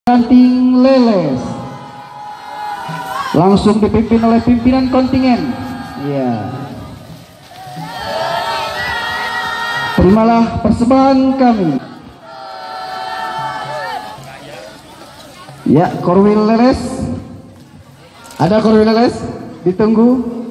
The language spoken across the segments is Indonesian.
Ranting Leles langsung dipimpin oleh pimpinan kontingen. Ya, terimalah persembahan kami. Ya, Korwil Leles, ada Korwil Leles, ditunggu.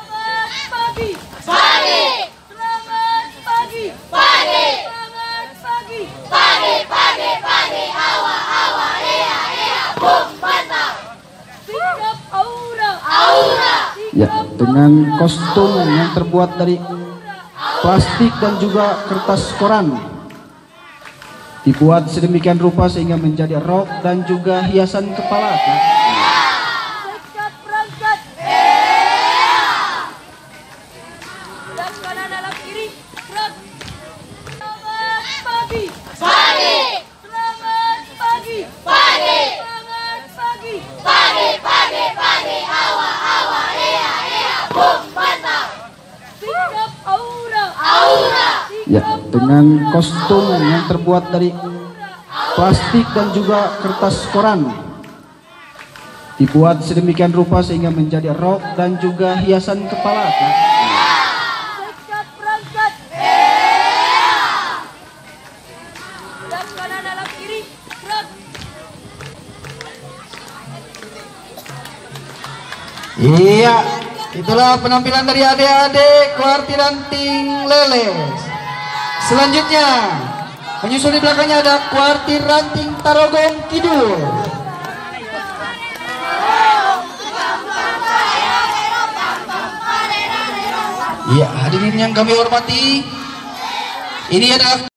Ya, dengan kostum yang terbuat dari plastik dan juga kertas koran, dibuat sedemikian rupa sehingga menjadi rok dan juga hiasan kepala. Ya, dengan kostum yang terbuat dari plastik dan juga kertas koran, dibuat sedemikian rupa sehingga menjadi rok dan juga hiasan kepala. Iya, itulah penampilan dari adik-adik Kuarti Ranting Leles. Selanjutnya menyusul di belakangnya ada Kuarti Ranting Tarogong Kidul. Iya, hadirin yang kami hormati, ini adalah